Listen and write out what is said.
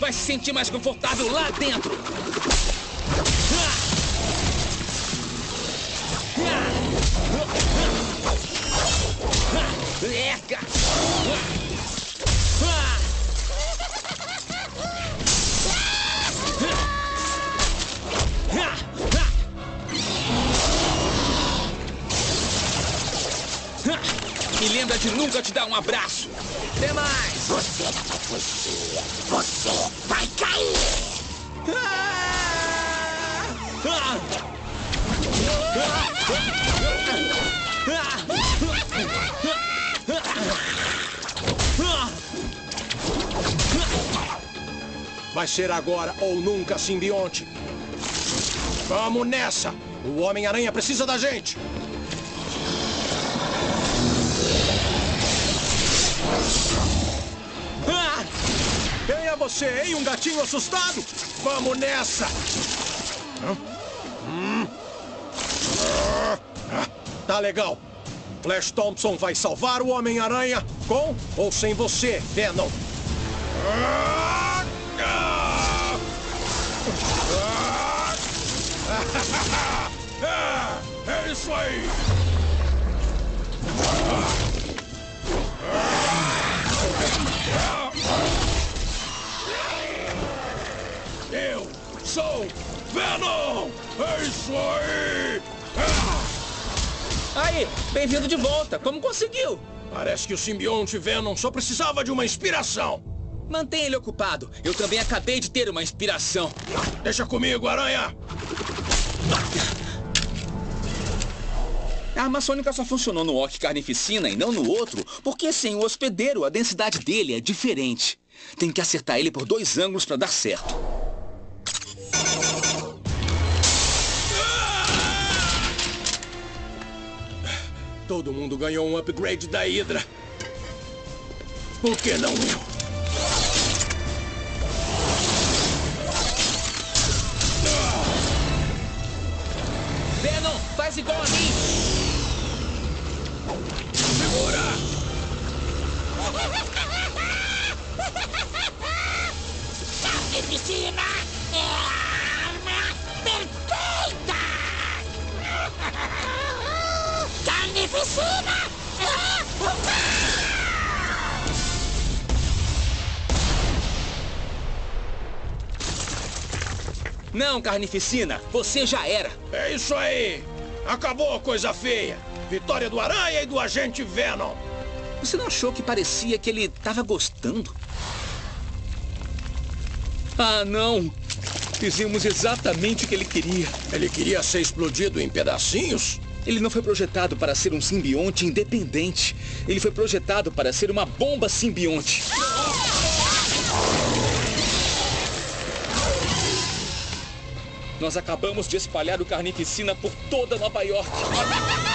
vai se sentir mais confortável lá dentro. Eca! E lembra de nunca te dar um abraço. Até mais! Você não vai fugir. Você vai cair. Vai ser agora ou nunca, simbionte. Vamos nessa! O Homem-Aranha precisa da gente! Quem é você, hein? Um gatinho assustado? Vamos nessa! Tá legal. Flash Thompson vai salvar o Homem-Aranha com ou sem você, Venom. É isso aí! Eu sou Venom! É isso aí! Aí, bem-vindo de volta. Como conseguiu? Parece que o simbionte Venom só precisava de uma inspiração. Mantenha ele ocupado. Eu também acabei de ter uma inspiração. Deixa comigo, Aranha! A arma sônica só funcionou no Orc Carnificina e não no outro, porque sem o hospedeiro a densidade dele é diferente. Tem que acertar ele por 2 ângulos para dar certo. Todo mundo ganhou um upgrade da Hydra. Por que não eu? Venom, faz igual a mim! Segura! Carnificina é a arma perfeita! Carnificina é o mal! Não, Carnificina, você já era. É isso aí! Acabou a coisa feia! Vitória do Aranha e do Agente Venom! Você não achou que parecia que ele estava gostando? Ah, não! Fizemos exatamente o que ele queria. Ele queria ser explodido em pedacinhos? Ele não foi projetado para ser um simbionte independente. Ele foi projetado para ser uma bomba simbionte. Nós acabamos de espalhar o Carnificina por toda Nova York.